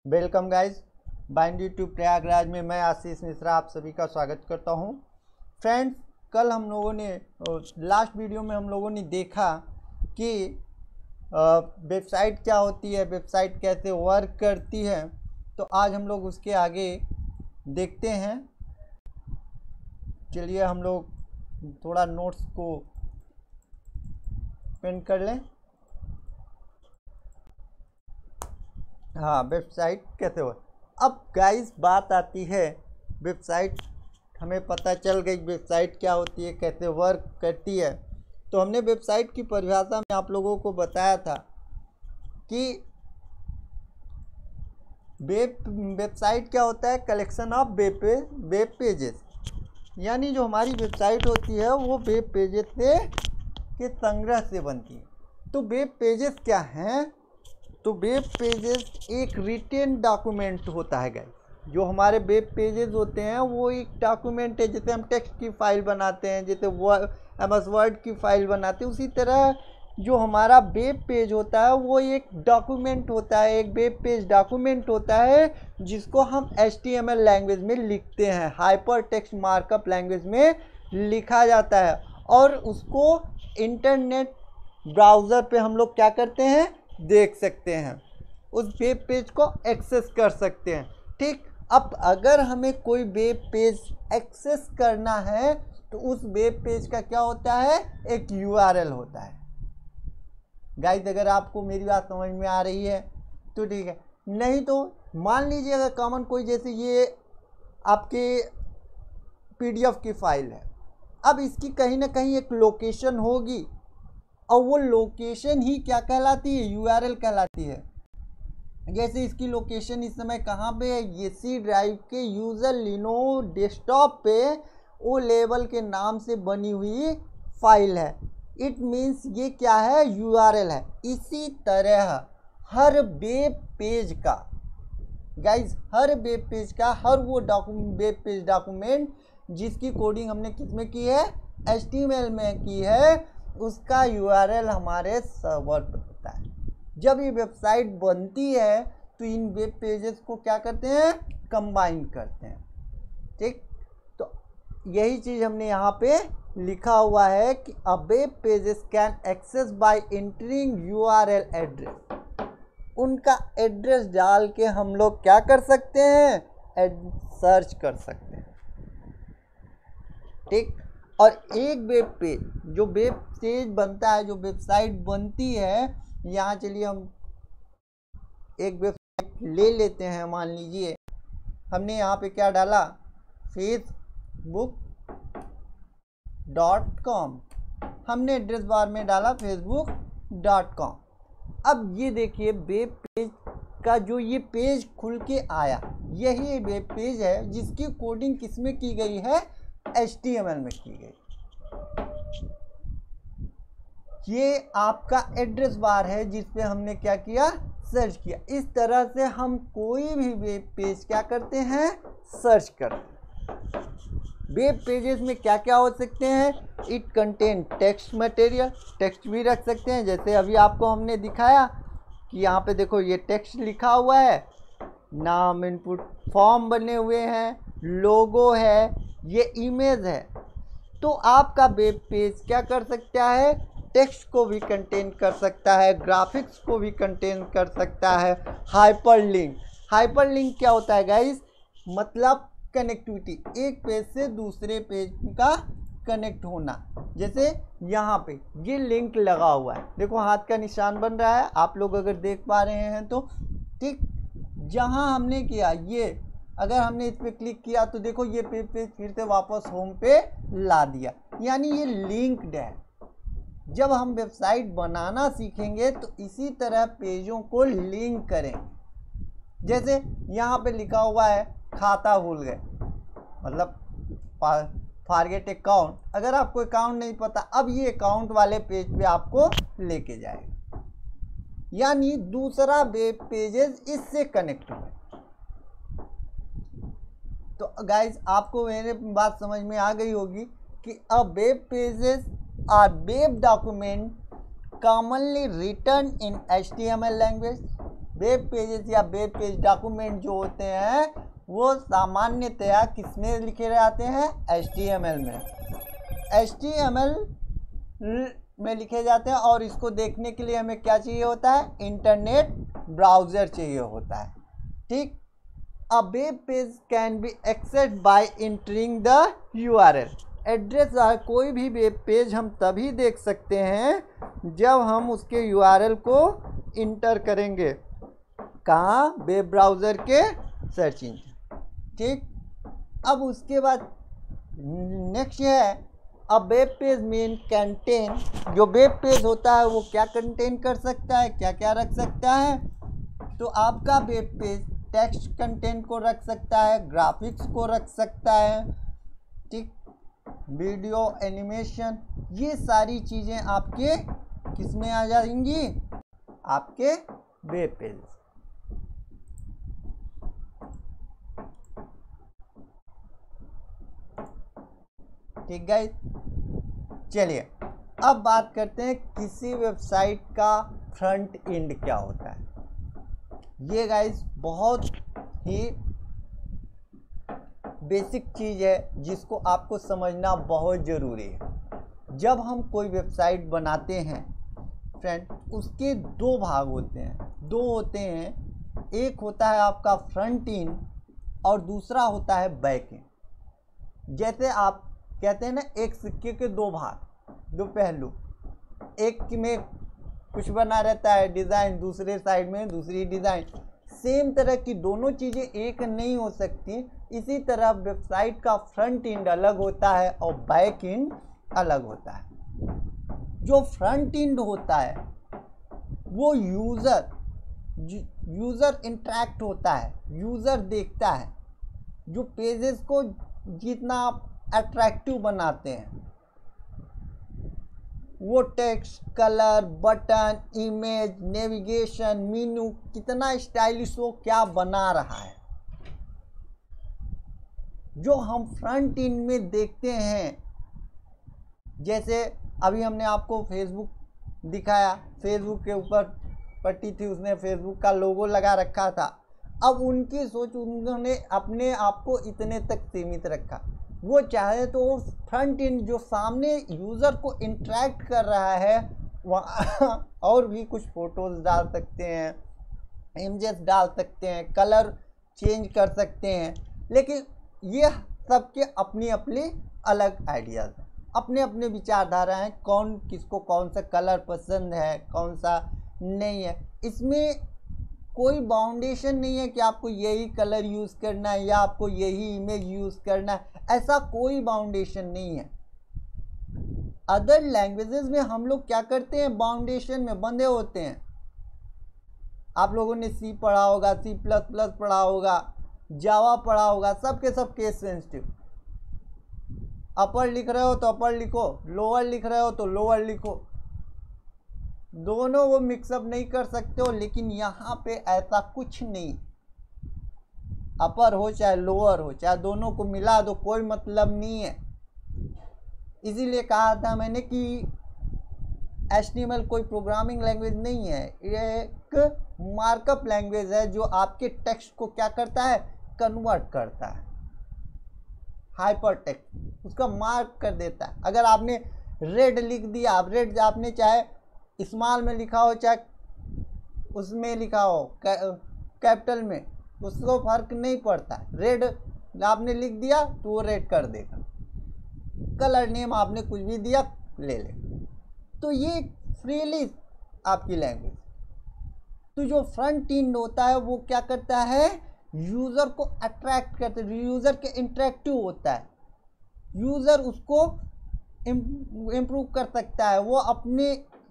Welcome guys, बाइंडी टू प्रयागराज में मैं आशीष मिश्रा आप सभी का स्वागत करता हूं। फ्रेंड्स, कल हम लोगों ने लास्ट वीडियो में हम लोगों ने देखा कि वेबसाइट क्या होती है, वेबसाइट कैसे वर्क करती है। तो आज हम लोग उसके आगे देखते हैं। चलिए हम लोग थोड़ा नोट्स को पेन कर लें। हाँ, वेबसाइट कैसे हो। अब गाइस बात आती है वेबसाइट, हमें पता चल गई वेबसाइट क्या होती है, कैसे वर्क करती है। तो हमने वेबसाइट की परिभाषा में आप लोगों को बताया था कि वेबसाइट क्या होता है, कलेक्शन ऑफ वेब पेजेस। यानी जो हमारी वेबसाइट होती है वो वेब पेजेस के संग्रह से बनती है। तो वेब पेजेस क्या हैं? तो वेब पेजेस एक रिटेन डॉक्यूमेंट होता है गाइस। जो हमारे वेब पेजेस होते हैं वो एक डॉक्यूमेंट है। जैसे हम टेक्स्ट की फाइल बनाते हैं, जैसे MS वर्ड की फाइल बनाते हैं, उसी तरह जो हमारा वेब पेज होता है वो एक डॉक्यूमेंट होता है। एक वेब पेज डॉक्यूमेंट होता है जिसको हम HTML लैंग्वेज में लिखते हैं, हाइपर टेक्स्ट मार्कअप लैंग्वेज में लिखा जाता है। और उसको इंटरनेट ब्राउज़र पे हम लोग क्या करते हैं, देख सकते हैं, उस वेब पेज को एक्सेस कर सकते हैं। ठीक, अब अगर हमें कोई वेब पेज एक्सेस करना है तो उस वेब पेज का क्या होता है, एक URL होता है। गाइस, अगर आपको मेरी बात समझ में आ रही है तो ठीक है, नहीं तो मान लीजिए अगर कॉमन कोई, जैसे ये आपके PDF की फाइल है, अब इसकी कहीं ना कहीं एक लोकेशन होगी और वो लोकेशन ही क्या कहलाती है, URL कहलाती है। जैसे इसकी लोकेशन इस समय कहाँ पे है, ये C ड्राइव के यूज़र लिनो डेस्कटॉप पे ओ लेवल के नाम से बनी हुई फाइल है। इट मीन्स ये क्या है, URL है। इसी तरह हर वेब पेज का गाइज, हर वेब पेज का हर वो वेब पेज डॉक्यूमेंट जिसकी कोडिंग हमने किस में की है, HTML में की है, उसका URL हमारे सर्वर पर होता है। जब ये वेबसाइट बनती है तो इन वेब पेजेस को क्या करते हैं, कंबाइन करते हैं। ठीक, तो यही चीज़ हमने यहाँ पे लिखा हुआ है कि a web pages can access by entering URL address. उनका एड्रेस डाल के हम लोग क्या कर सकते हैं, सर्च कर सकते हैं। ठीक, और एक वेब पेज, जो वेब पेज बनता है, जो वेबसाइट बनती है, यहाँ चलिए हम एक वेबसाइट ले लेते हैं। मान लीजिए हमने यहाँ पे क्या डाला, facebook.com, हमने एड्रेस बार में डाला facebook.com। अब ये देखिए वेब पेज का जो ये पेज खुल के आया, यही वेब पेज है जिसकी कोडिंग किसमें की गई है, HTML में की गई। ये आपका एड्रेस बार है जिस पे हमने क्या किया, सर्च किया। इस तरह से हम कोई भी वेब पेज क्या करते हैं, सर्च करते हैं। वेब पेजेस में क्या क्या हो सकते हैं, it contain text material, text भी रख सकते हैं। जैसे अभी आपको हमने दिखाया कि यहाँ पे देखो ये टेक्स्ट लिखा हुआ है, नाम, इनपुट, फॉर्म बने हुए हैं, लोगो है, ये इमेज है। तो आपका वेब पेज क्या कर सकता है, टेक्स्ट को भी कंटेन कर सकता है, ग्राफिक्स को भी कंटेन कर सकता है। हाइपरलिंक, हाइपरलिंक क्या होता है गाइस, मतलब कनेक्टिविटी, एक पेज से दूसरे पेज का कनेक्ट होना। जैसे यहाँ पे ये लिंक लगा हुआ है, देखो हाथ का निशान बन रहा है, आप लोग अगर देख पा रहे हैं तो ठीक। जहाँ हमने किया ये, अगर हमने इस पर क्लिक किया तो देखो ये पेज फिर से वापस होम पे ला दिया, यानी ये लिंक्ड है। जब हम वेबसाइट बनाना सीखेंगे तो इसी तरह पेजों को लिंक करें। जैसे यहाँ पे लिखा हुआ है खाता भूल गए, मतलब फॉरगेट अकाउंट। अगर आपको अकाउंट नहीं पता, अब ये अकाउंट वाले पेज पे आपको लेके जाएगा, यानी दूसरा वेब पेजेस इससे कनेक्ट हुए। तो गाइज, आपको मेरे बात समझ में आ गई होगी कि a web pages are web document commonly written in HTML language web pages या वेब पेज डॉक्यूमेंट जो होते हैं वो सामान्यतया किस में लिखे जाते हैं, HTML में, HTML में लिखे जाते हैं। और इसको देखने के लिए हमें क्या चाहिए होता है, इंटरनेट ब्राउज़र चाहिए होता है, ठीक। A web page can be accessed by entering the URL address. कोई भी वेब पेज हम तभी देख सकते हैं जब हम उसके URL को इंटर करेंगे, कहाँ, वेब ब्राउज़र के सर्च इंजन, ठीक। अब उसके बाद नेक्स्ट है अब वेब पेज मेन कंटेन। जो वेब पेज होता है वो क्या कंटेन कर सकता है, क्या क्या रख सकता है, तो आपका वेब पेज टेक्स्ट कंटेंट को रख सकता है, ग्राफिक्स को रख सकता है, ठीक, वीडियो, एनिमेशन, ये सारी चीज़ें आपके किस में आ जाएंगी, आपके वेब पेज। ठीक गाइस, चलिए अब बात करते हैं किसी वेबसाइट का फ्रंट एंड क्या होता है। ये गाइस बहुत ही बेसिक चीज़ है जिसको आपको समझना बहुत ज़रूरी है। जब हम कोई वेबसाइट बनाते हैं फ्रेंड, उसके दो भाग होते हैं, एक होता है आपका फ्रंट एंड और दूसरा होता है बैक एंड। जैसे आप कहते हैं ना, एक सिक्के के दो भाग, दो पहलू, एक में कुछ बना रहता है डिज़ाइन, दूसरे साइड में दूसरी डिज़ाइन। सेम तरह की दोनों चीज़ें एक नहीं हो सकती। इसी तरह वेबसाइट का फ्रंट एंड अलग होता है और बैक एंड अलग होता है। जो फ्रंट एंड होता है वो यूज़र इंटरेक्ट होता है, यूज़र देखता है। जो पेजेस को जितना आप अट्रैक्टिव बनाते हैं, वो text, colour, button, image, navigation, menu, कितना स्टाइलिश वो क्या बना रहा है, जो हम फ्रंट एंड में देखते हैं। जैसे अभी हमने आपको फेसबुक दिखाया, फेसबुक के ऊपर पट्टी थी, उसने फेसबुक का लोगो लगा रखा था। अब उनकी सोच, उन्होंने अपने आप को इतने तक सीमित रखा। वो चाहे तो फ्रंट एंड जो सामने यूज़र को इंटरेक्ट कर रहा है वहाँ और भी कुछ फ़ोटोज़ डाल सकते हैं, इमेजेस डाल सकते हैं, कलर चेंज कर सकते हैं। लेकिन ये सबके अपनी अपनी अलग आइडियाज़ हैं, अपने अपने विचारधारा हैं, कौन किसको कौन सा कलर पसंद है, कौन सा नहीं है। इसमें कोई बाउंडेशन नहीं है कि आपको यही कलर यूज़ करना है या आपको यही इमेज यूज़ करना है, ऐसा कोई बाउंडेशन नहीं है। अदर लैंग्वेजेस में हम लोग क्या करते हैं, बाउंडेशन में बंधे होते हैं। आप लोगों ने सी पढ़ा होगा, C++ पढ़ा होगा, जावा पढ़ा होगा, सब के सब केस सेंसिटिव। अपर लिख रहे हो तो अपर लिखो, लोअर लिख रहे हो तो लोअर लिखो, दोनों वो मिक्सअप नहीं कर सकते हो। लेकिन यहाँ पे ऐसा कुछ नहीं, अपर हो चाहे लोअर हो, चाहे दोनों को मिला दो, कोई मतलब नहीं है। इसीलिए कहा था मैंने कि HTML कोई प्रोग्रामिंग लैंग्वेज नहीं है, ये एक मार्कअप लैंग्वेज है जो आपके टेक्स्ट को क्या करता है, कन्वर्ट करता है, हाइपर टेक्स्ट उसका मार्क कर देता है। अगर आपने रेड लिख दिया, आप रेड आपने चाहे स्मॉल में लिखा हो चाहे उसमें लिखा हो कैपिटल में, उसको फर्क नहीं पड़ता। रेड आपने लिख दिया तो वो रेड कर देगा, कलर नेम आपने कुछ भी दिया ले ले। तो ये फ्रीली आपकी लैंग्वेज। तो जो फ्रंट एंड होता है वो क्या करता है, यूज़र को अट्रैक्ट करता है, यूज़र के इंटरेक्टिव होता है, यूज़र उसको इम्प्रूव कर सकता है। वो अपने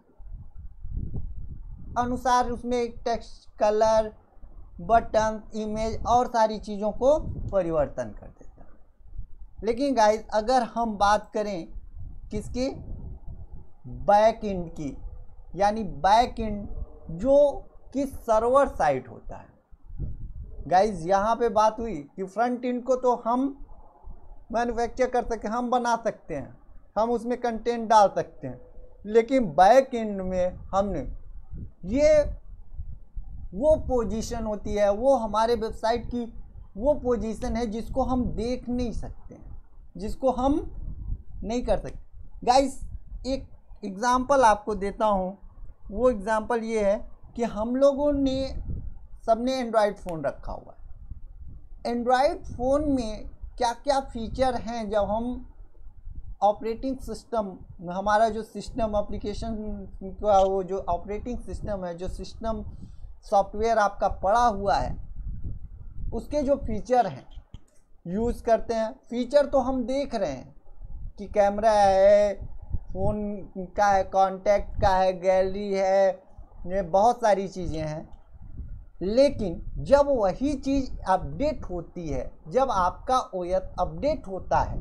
अनुसार उसमें टेक्स्ट, कलर, बटन, इमेज और सारी चीज़ों को परिवर्तन कर देता है। लेकिन गाइस अगर हम बात करें किसकी, बैक एंड की, यानी बैक एंड जो कि सर्वर साइड होता है। गाइस यहाँ पे बात हुई कि फ्रंट एंड को तो हम मैन्युफैक्चर कर सकते हैं, हम बना सकते हैं, हम उसमें कंटेंट डाल सकते हैं। लेकिन बैक एंड में हमने ये वो पोजीशन होती है, वो हमारे वेबसाइट की वो पोजीशन है जिसको हम देख नहीं सकते हैं, जिसको हम नहीं कर सकते। गाइस एक एग्ज़ाम्पल आपको देता हूँ, वो एग्ज़ाम्पल ये है कि हम लोगों ने सबने एंड्रॉयड फ़ोन रखा हुआ है। एंड्रॉयड फ़ोन में क्या क्या फीचर हैं, जब हम ऑपरेटिंग सिस्टम, हमारा जो सिस्टम एप्लीकेशन का वो जो ऑपरेटिंग सिस्टम है, जो सिस्टम सॉफ्टवेयर आपका पड़ा हुआ है, उसके जो फीचर हैं यूज़ करते हैं। फीचर तो हम देख रहे हैं कि कैमरा है, फ़ोन का है, कॉन्टैक्ट का है, गैलरी है, ये बहुत सारी चीज़ें हैं। लेकिन जब वही चीज़ अपडेट होती है, जब आपका ओएस अपडेट होता है,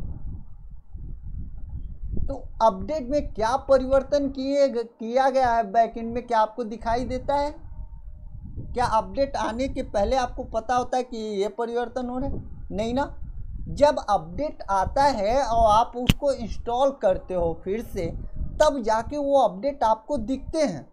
तो अपडेट में क्या परिवर्तन किया गया है बैकएंड में, क्या आपको दिखाई देता है? क्या अपडेट आने के पहले आपको पता होता है कि ये परिवर्तन हो रहा है? नहीं ना। जब अपडेट आता है और आप उसको इंस्टॉल करते हो फिर से, तब जाके वो अपडेट आपको दिखते हैं।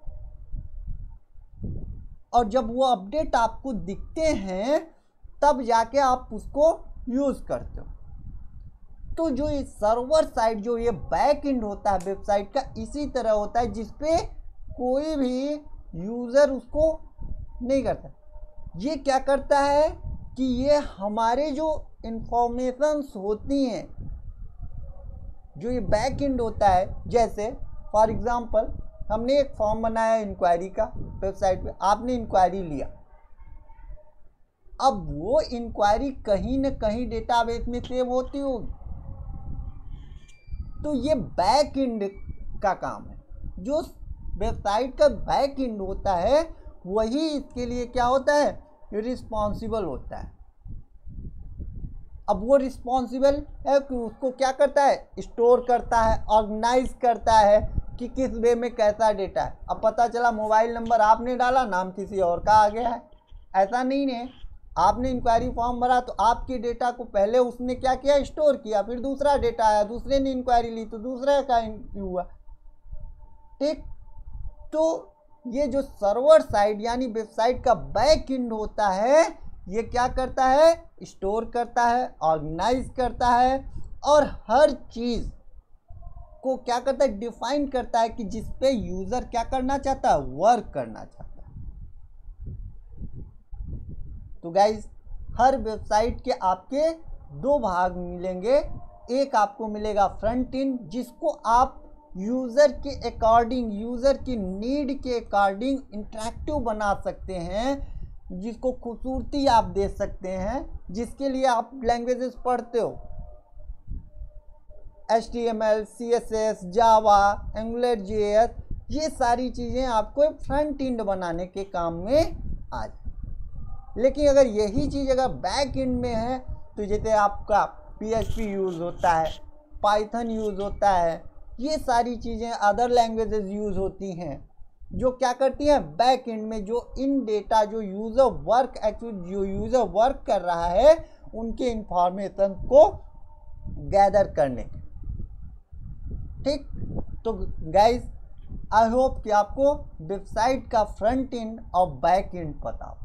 और जब वो अपडेट आपको दिखते हैं तब जाके आप उसको यूज़ करते हो। तो जो ये सर्वर साइड, जो ये बैक एंड होता है वेबसाइट का, इसी तरह होता है जिसपे कोई भी यूज़र उसको नहीं करता। ये क्या करता है कि ये हमारे जो इंफॉर्मेशंस होती हैं, जो ये बैक एंड होता है, जैसे फॉर एग्जांपल हमने एक फॉर्म बनाया इंक्वायरी का वेबसाइट पे, आपने इंक्वायरी लिया। अब वो इंक्वायरी कहीं न कहीं डेटाबेस में सेव होती होगी, तो ये बैक एंड का काम है। जो वेबसाइट का बैक एंड होता है वही इसके लिए क्या होता है, रिस्पॉन्सिबल होता है। अब वो रिस्पॉन्सिबल है कि उसको क्या करता है, स्टोर करता है, ऑर्गेनाइज करता है कि किस वे में कैसा डेटा है। अब पता चला मोबाइल नंबर आपने डाला, नाम किसी और का आ गया है। ऐसा नहीं है, आपने इंक्वायरी फॉर्म भरा तो आपके डेटा को पहले उसने क्या किया, स्टोर किया, फिर दूसरा डेटा आया, दूसरे ने इंक्वायरी ली तो दूसरा का हुआ। ठीक, तो ये जो सर्वर साइड यानी वेबसाइट का बैक एंड होता है, ये क्या करता है, स्टोर करता है, ऑर्गेनाइज करता है, और हर चीज़ को क्या करता है, डिफाइन करता है कि जिस पे यूज़र क्या करना चाहता है, वर्क करना चाहता है। तो गाइज हर वेबसाइट के आपके दो भाग मिलेंगे। एक आपको मिलेगा फ्रंट एंड, जिसको आप यूज़र के अकॉर्डिंग, यूज़र की नीड के अकॉर्डिंग इंटरेक्टिव बना सकते हैं, जिसको खूबसूरती आप दे सकते हैं, जिसके लिए आप लैंग्वेजेस पढ़ते हो, HTML, CSS, जावा, AngularJS, ये सारी चीज़ें आपको फ्रंट एंड बनाने के काम में आ जाए। लेकिन अगर यही चीज़ अगर बैक एंड में है, तो जैसे आपका PHP यूज़ होता है, पाइथन यूज़ होता है, ये सारी चीज़ें अदर लैंग्वेजेस यूज़ होती हैं, जो क्या करती हैं बैक एंड में, जो इन डेटा, जो यूज़र वर्क एक्चुअली जो यूज़र वर्क कर रहा है उनके इंफॉर्मेशन को गैदर करने के। ठीक, तो गाइज आई होप कि आपको वेबसाइट का फ्रंट एंड और बैक एंड पता हो।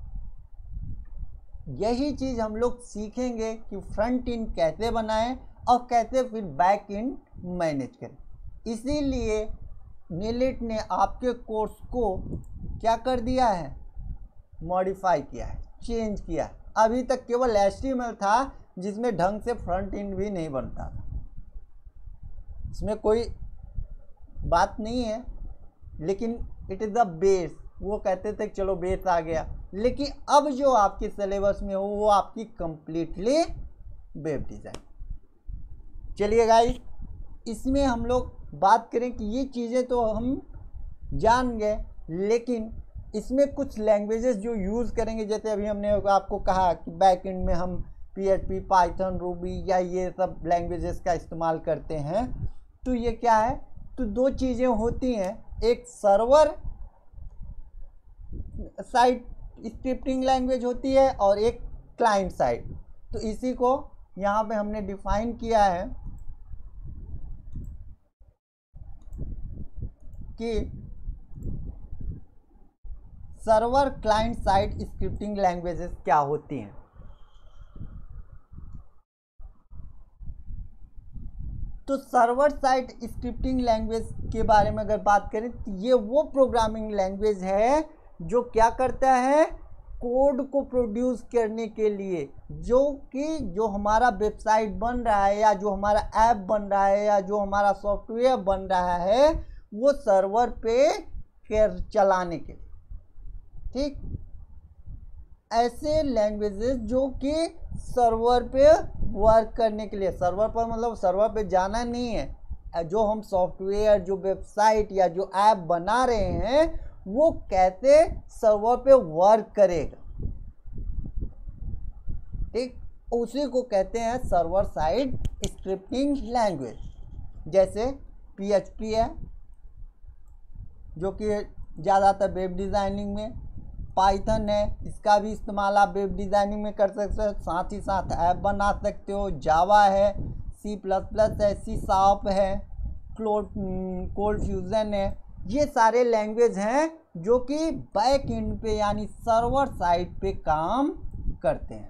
यही चीज़ हम लोग सीखेंगे कि फ्रंट एंड कैसे बनाएं और कैसे फिर बैक एंड मैनेज करें। इसीलिए नीलिट ने आपके कोर्स को क्या कर दिया है, मॉडिफाई किया है, चेंज किया है। अभी तक केवल HTML था जिसमें ढंग से फ्रंट एंड भी नहीं बनता था, इसमें कोई बात नहीं है, लेकिन इट इज़ द बेस। वो कहते थे चलो बेस आ गया, लेकिन अब जो आपके सिलेबस में हो वो आपकी कंप्लीटली वेब डिज़ाइन। चलिए गाइस, इसमें हम लोग बात करें कि ये चीज़ें तो हम जान गए, लेकिन इसमें कुछ लैंग्वेजेस जो यूज़ करेंगे, जैसे अभी हमने आपको कहा कि बैक एंड में हम PHP, पाइथन, रूबी या ये सब लैंग्वेजेस का इस्तेमाल करते हैं। तो ये क्या है, तो दो चीज़ें होती हैं, एक सर्वर साइड स्क्रिप्टिंग लैंग्वेज होती है और एक क्लाइंट साइड। तो इसी को यहाँ पे हमने डिफाइन किया है कि server client side scripting languages क्या होती हैं। तो सर्वर साइड स्क्रिप्टिंग लैंग्वेज के बारे में अगर बात करें तो ये वो प्रोग्रामिंग लैंग्वेज है जो क्या करता है, कोड को प्रोड्यूस करने के लिए, जो हमारा वेबसाइट बन रहा है या जो हमारा ऐप बन रहा है या जो हमारा सॉफ्टवेयर बन रहा है वो सर्वर पे चलाने के लिए। ठीक, ऐसे लैंग्वेजेस जो कि सर्वर पे वर्क करने के लिए, सर्वर पर मतलब सर्वर पे जाना नहीं है, जो हम सॉफ्टवेयर, जो वेबसाइट या जो ऐप बना रहे हैं वो कैसे सर्वर पे वर्क करेगा। ठीक, उसी को कहते हैं सर्वर साइड स्क्रिप्टिंग लैंग्वेज। जैसे PHP है जो कि ज़्यादातर वेब डिज़ाइनिंग में, पाइथन है, इसका भी इस्तेमाल आप वेब डिज़ाइनिंग में कर सकते हो, साथ ही साथ ऐप बना सकते हो। जावा है, C++ है, C# है, कोल्ड फ्यूजन है, ये सारे लैंग्वेज हैं जो कि बैक एंड पे यानी सर्वर साइड पे काम करते हैं।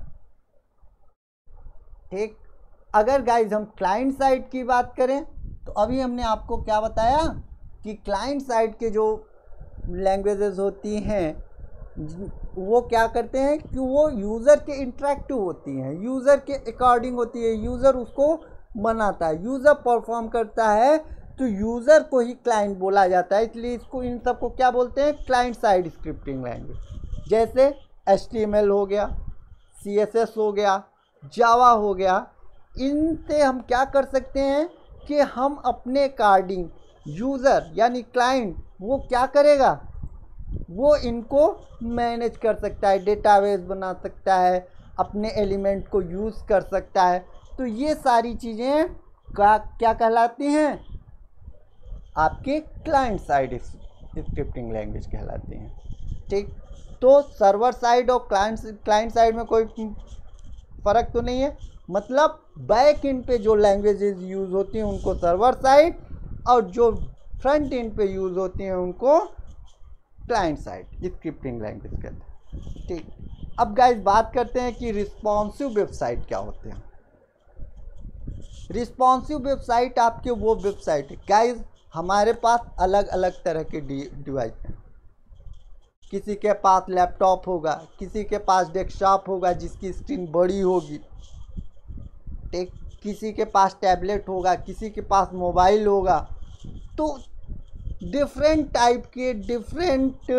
ठीक, अगर गाइज हम क्लाइंट साइड की बात करें तो अभी हमने आपको क्या बताया कि क्लाइंट साइड के जो लैंग्वेजेस होती हैं वो क्या करते हैं कि वो यूज़र के इंटरेक्टिव होती हैं, यूज़र के अकॉर्डिंग होती है, यूज़र उसको बनाता है, यूज़र परफॉर्म करता है, तो यूज़र को ही क्लाइंट बोला जाता है। इसलिए इसको, इन सबको क्या बोलते हैं, क्लाइंट साइड स्क्रिप्टिंग लैंग्वेज। जैसे HTML हो गया, CSS हो गया, जावा हो गया, इनसे हम क्या कर सकते हैं कि हम अपने अकॉर्डिंग यूज़र यानी क्लाइंट वो क्या करेगा, वो इनको मैनेज कर सकता है, डेटाबेस बना सकता है, अपने एलिमेंट को यूज़ कर सकता है। तो ये सारी चीज़ें क्या कहलाती हैं, आपके क्लाइंट साइड स्क्रिप्टिंग लैंग्वेज कहलाती हैं। ठीक, तो सर्वर साइड और क्लाइंट साइड में कोई फ़र्क तो नहीं है, मतलब बैक एंड पे जो लैंग्वेजेस यूज़ होती हैं उनको सर्वर साइड, और जो फ्रंट एंड पे यूज़ होती हैं उनको क्लाइंट साइड स्क्रिप्टिंग लैंग्वेज कहते हैं। ठीक, अब गाइस बात करते हैं कि रिस्पॉन्सिव वेबसाइट क्या होते हैं। रिस्पॉन्सिव वेबसाइट आपके वो वेबसाइट है गाइस, हमारे पास अलग अलग तरह के डिवाइस हैं। किसी के पास लैपटॉप होगा, किसी के पास डेस्कटॉप होगा जिसकी स्क्रीन बड़ी होगी, ठीक, किसी के पास टैबलेट होगा, किसी के पास मोबाइल होगा। तो डिफरेंट टाइप के डिफरेंट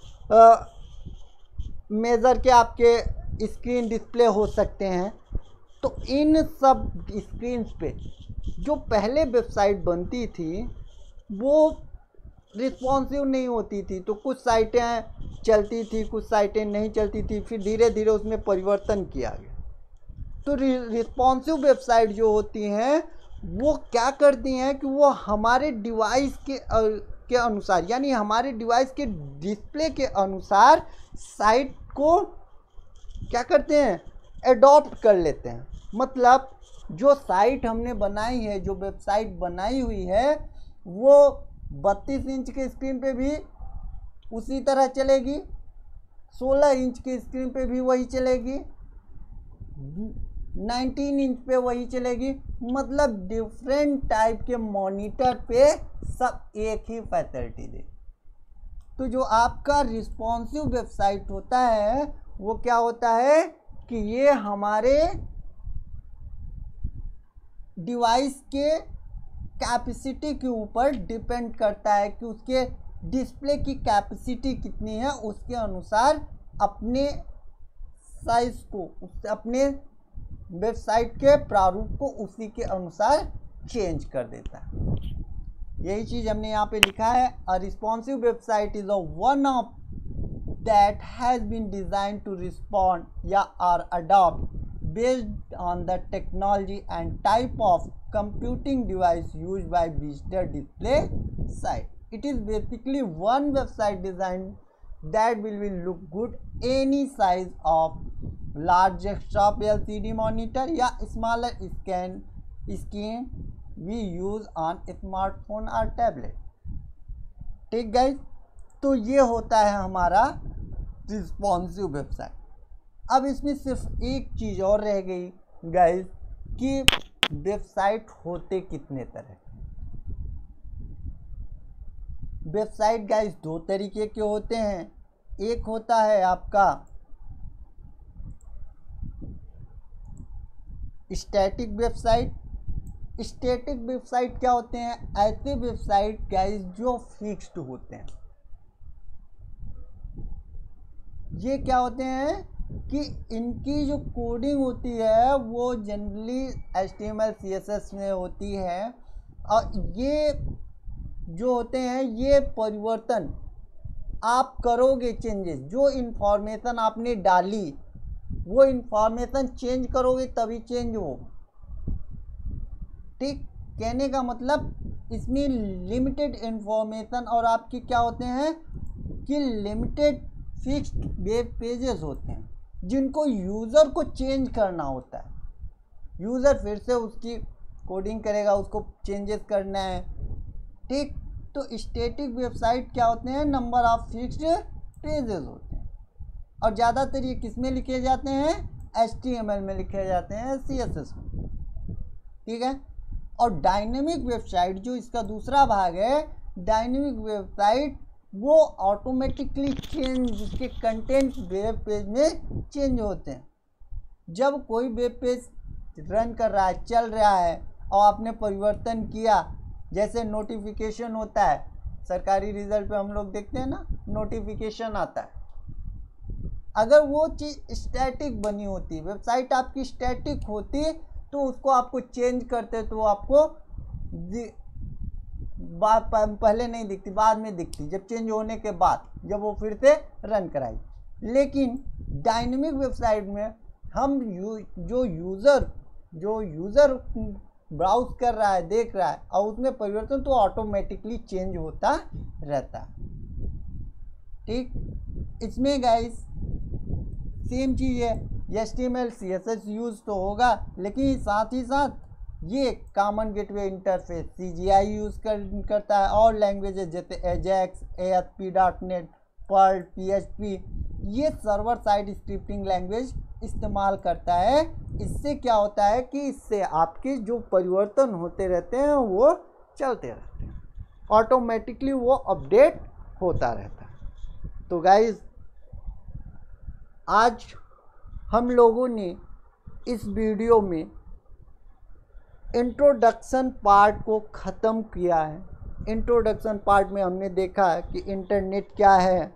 मेज़र के आपके स्क्रीन डिस्प्ले हो सकते हैं। तो इन सब स्क्रीन्स पे जो पहले वेबसाइट बनती थी वो रिस्पॉन्सिव नहीं होती थी, तो कुछ साइटें चलती थी, कुछ साइटें नहीं चलती थी, फिर धीरे धीरे उसमें परिवर्तन किया गया। तो रिस्पॉन्सिव वेबसाइट जो होती हैं वो क्या करती हैं कि वो हमारे डिवाइस के अनुसार यानी हमारे डिवाइस के डिस्प्ले के अनुसार साइट को क्या करते हैं, एडॉप्ट कर लेते हैं। मतलब जो साइट हमने बनाई है, जो वेबसाइट बनाई हुई है, वो 32 इंच के स्क्रीन पे भी उसी तरह चलेगी, 16 इंच की स्क्रीन पे भी वही चलेगी, 19 इंच पे वही चलेगी। मतलब डिफरेंट टाइप के मॉनिटर पे सब एक ही फैसिलिटी दे। तो जो आपका रिस्पॉन्सिव वेबसाइट होता है वो क्या होता है कि ये हमारे डिवाइस के कैपेसिटी के ऊपर डिपेंड करता है कि उसके डिस्प्ले की कैपेसिटी कितनी है, उसके अनुसार अपने साइज को, अपने वेबसाइट के प्रारूप को उसी के अनुसार चेंज कर देता है। यही चीज़ हमने यहाँ पे लिखा है, a responsive website is a one of that has been design to respond या or adopt based on the technology and type of computing device used by visitor display site. It is basically one website design that will look good any size of large desktop LCD monitor या smaller screen we use on smartphone or tablet. ठीक guys, तो ये होता है हमारा responsive website. अब इसमें सिर्फ एक चीज़ और रह गई गाइस कि वेबसाइट होते कितने तरह। वेबसाइट गाइस दो तरीके के होते हैं। एक होता है आपका स्टैटिक वेबसाइट। स्टैटिक वेबसाइट क्या होते हैं? ऐसे वेबसाइट गाइस जो फिक्स्ड होते हैं। ये क्या होते हैं कि इनकी जो कोडिंग होती है वो जनरली HTML CSS में होती है, और ये जो होते हैं ये परिवर्तन आप करोगे, चेंजेस जो इन्फॉर्मेशन आपने डाली वो इन्फॉर्मेशन चेंज करोगे तभी चेंज हो। ठीक, कहने का मतलब इसमें लिमिटेड इन्फॉर्मेशन और आपकी क्या होते हैं कि लिमिटेड फिक्स्ड वेब पेजेस होते हैं जिनको यूज़र को चेंज करना होता है। यूज़र फिर से उसकी कोडिंग करेगा, उसको चेंजेस करना है। ठीक, तो स्टैटिक वेबसाइट क्या होते हैं? नंबर ऑफ फिक्स्ड पेजेस होते हैं, और ज़्यादातर ये किस में लिखे जाते हैं? HTML में लिखे जाते हैं, CSS में। ठीक है, और डायनेमिक वेबसाइट जो इसका दूसरा भाग है, डायनेमिक वेबसाइट वो ऑटोमेटिकली चेंज, जिसके कंटेंट वेब पेज में चेंज होते हैं। जब कोई वेब पेज रन कर रहा है, चल रहा है, और आपने परिवर्तन किया, जैसे नोटिफिकेशन होता है सरकारी रिजल्ट पे हम लोग देखते हैं ना, नोटिफिकेशन आता है। अगर वो चीज़ स्टैटिक बनी होती, वेबसाइट आपकी स्टैटिक होती, तो उसको आपको चेंज करते तो आपको पहले नहीं दिखती, बाद में दिखती, जब चेंज होने के बाद, जब वो फिर से रन कराई। लेकिन डायनेमिक वेबसाइट में हम जो यूज़र ब्राउज कर रहा है, देख रहा है, और उसमें परिवर्तन तो ऑटोमेटिकली चेंज होता रहता है। ठीक, इसमें गाइस सेम चीज़ है, HTML CSS यूज़ तो होगा, लेकिन साथ ही साथ ये common gateway interface CGI use करता है, और लैंग्वेजेस जैसे AJAX, ASP.NET, पर्ल, PHP, ये सर्वर साइड स्क्रिप्टिंग लैंग्वेज इस्तेमाल करता है। इससे क्या होता है कि इससे आपके जो परिवर्तन होते रहते हैं वो चलते रहते हैं, ऑटोमेटिकली वो अपडेट होता रहता है। तो गाइज आज हम लोगों ने इस वीडियो में इंट्रोडक्शन पार्ट को ख़त्म किया है। इंट्रोडक्शन पार्ट में हमने देखा कि इंटरनेट क्या है,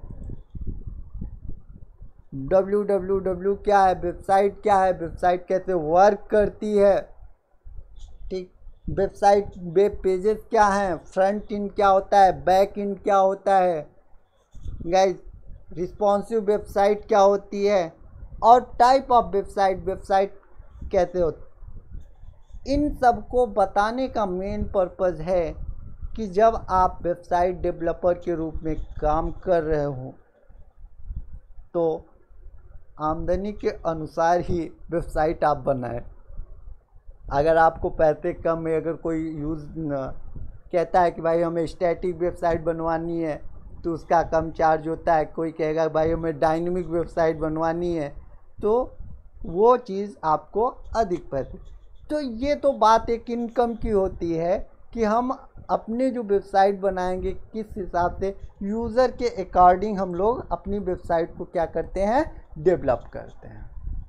www क्या है, वेबसाइट क्या है, वेबसाइट कैसे वर्क करती है। ठीक, वेबसाइट वेब पेजेस क्या हैं, फ्रंट एंड क्या होता है, बैक एंड क्या होता है, गाइस रिस्पॉन्सिव वेबसाइट क्या होती है, और टाइप ऑफ वेबसाइट कैसे होती। इन सब को बताने का मेन पर्पज़ है कि जब आप वेबसाइट डेवलपर के रूप में काम कर रहे हो तो आमदनी के अनुसार ही वेबसाइट आप बनाएं। अगर आपको पैसे कम है, अगर कोई कहता है कि भाई हमें स्टैटिक वेबसाइट बनवानी है तो उसका कम चार्ज होता है, कोई कहेगा भाई हमें डायनेमिक वेबसाइट बनवानी है तो वो चीज़ आपको अधिक पैसे। तो ये तो बात एक इनकम की होती है कि हम अपने जो वेबसाइट बनाएंगे किस हिसाब से यूज़र के अकॉर्डिंग हम लोग अपनी वेबसाइट को क्या करते हैं, डेवलप करते हैं।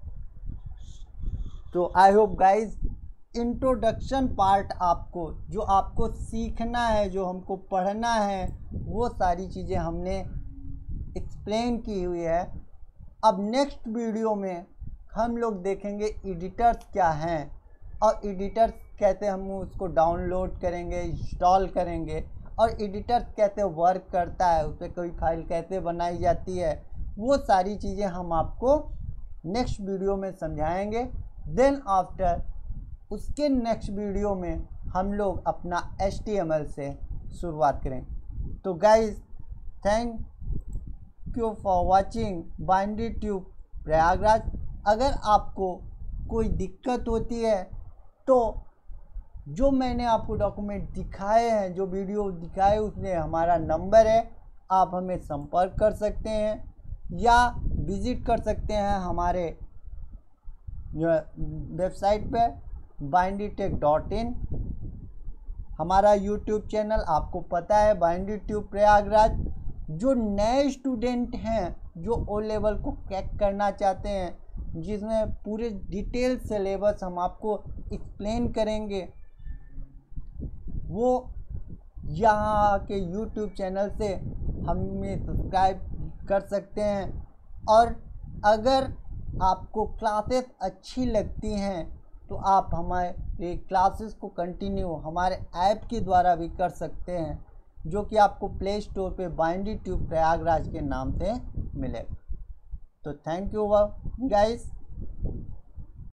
तो I hope guys introduction part आपको जो आपको सीखना है, जो हमको पढ़ना है, वो सारी चीज़ें हमने एक्सप्लेन की हुई है। अब नेक्स्ट वीडियो में हम लोग देखेंगे एडिटर्स क्या हैं और एडिटर्स कैसे हम उसको डाउनलोड करेंगे, इंस्टॉल करेंगे, और एडिटर्स कैसे वर्क करता है, उस पर कोई फाइल कैसे बनाई जाती है, वो सारी चीज़ें हम आपको नेक्स्ट वीडियो में समझाएंगे। देन आफ्टर उसके नेक्स्ट वीडियो में हम लोग अपना HTML से शुरुआत करें। तो guys thank you for watching binary tube Prayagraj. अगर आपको कोई दिक्कत होती है तो जो मैंने आपको डॉक्यूमेंट दिखाए हैं, जो वीडियो दिखाए, उसमें हमारा नंबर है, आप हमें संपर्क कर सकते हैं। या विज़िट कर सकते हैं हमारे वेबसाइट पे bindytech.in। हमारा यूट्यूब चैनल आपको पता है bindytube प्रयागराज। जो नए स्टूडेंट हैं जो ओ लेवल को क्रैक करना चाहते हैं, जिसमें पूरे डिटेल सिलेबस हम आपको एक्सप्लेन करेंगे, वो यहाँ के यूट्यूब चैनल से हमें सब्सक्राइब कर सकते हैं। और अगर आपको क्लासेस अच्छी लगती हैं तो आप हमारे क्लासेस को कंटिन्यू हमारे ऐप के द्वारा भी कर सकते हैं, जो कि आपको प्ले स्टोर पे bindytube प्रयागराज के नाम से मिलेगा। तो थैंक यू गाइस।